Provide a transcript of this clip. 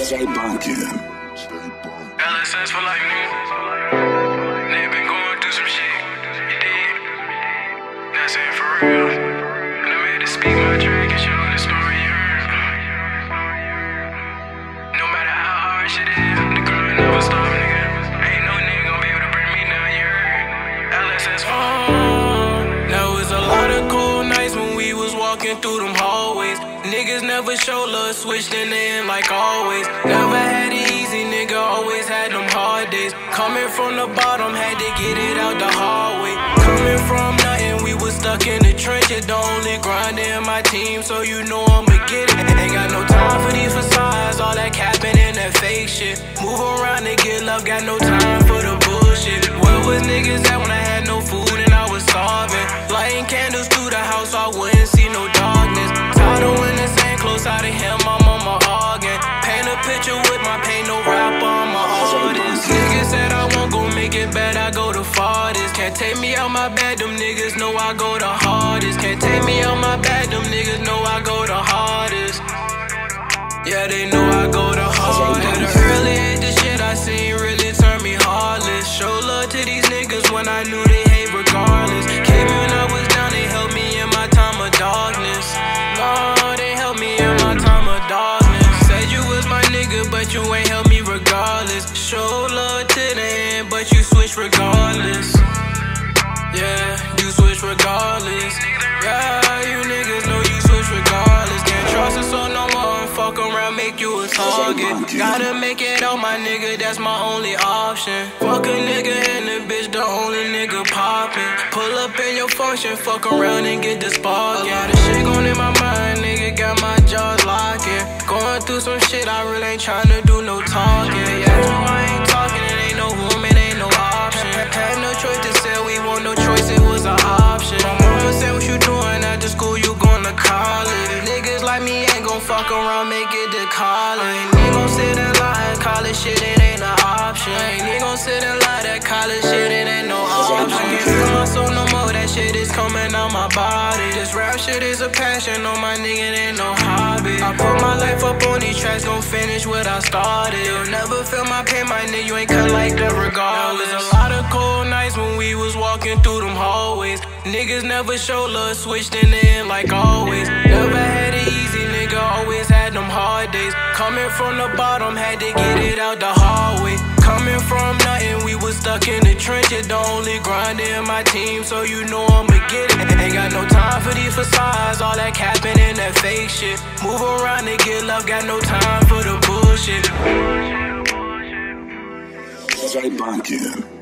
Stay bunkin'. LSS for life, nigga. Nigga been going through some shit. You did. That's it for real. And I made to speak my track and show the story you heard. No matter how hard shit is, the grind never stop, nigga. Ain't no nigga gonna be able to bring me down, you heard. LSS for life. There was a lot of cold nights when we was walking through them hallways. Niggas never show love, switched in the end like always. Never had it easy, nigga, always had them hard days. Coming from the bottom, had to get it out the hallway. Coming from nothing, we was stuck in the trenches. The only grinder in my team, so you know I'ma get it. Ain't got no time for these facades, all that capping and that fake shit. Move around and get love, got no time for the bullshit. Where was niggas at when I had no food and I was starving? Lighting candles through the house, so I wouldn't see no darkness. Tired of when the same close out of him, I'm on my organ. Paint a picture with my paint, no rapper, I'm a artist. Niggas said I won't go make it bad, I go the farthest. Can't take me out my bed, them niggas know I go the hardest. Can't take me out my bed, them niggas know I go the hardest. Yeah, they know I go the hardest. At an early age, the shit I seen really turned me heartless. Show love to these niggas when I knew they hate regardless. Came when I was down, they helped me in my time of darkness. No, they helped me in my time of darkness. Said you was my nigga, but you ain't helped me regardless. Show love to the end, but you switch regardless. Yeah, you switch regardless. Yeah, you niggas know you switch regardless. Can't trust us so no more and fuck around, make you a target. Gotta make it out, my nigga, that's my only option. Fuck a nigga and the bitch, the only nigga poppin'. Pull up in your function, fuck around and get the spark. A lot of shit going in my mind, nigga, got my jaws locking. Going through some shit, I really ain't tryna do no talking. Yeah, no, I ain't talking, it ain't no woman, ain't no option. Had no choice to say we want no choice, it was an option. My mama said what you doing after school, you going to college. Niggas like me ain't gon' fuck around, make it to college. Ain't gon' sit and lie, college shit, it ain't an option. Ain't gon' sit and lie, that college shit, it ain't no option. I can't feel my soul no more, that shit is coming out my body. This rap shit is a passion, on my nigga, it ain't no hobby. I put my life up on these tracks, gon' finish what I started. You'll never feel my pain, my nigga, you ain't cut like that regardless. There was a lot of cold nights when we was walking through them hallways. Niggas never show love, switched in the end like always. Never had it easy, nigga, always had them hard days. Coming from the bottom, had to get it out the hallway. Coming from nothing, we was stuck in the trenches. The only grinder in my team, so you know I'ma get it. Ain't got no time for these facades, all that capping and that fake shit. Move around and get love, got no time for the bullshit. Stay bunkin'.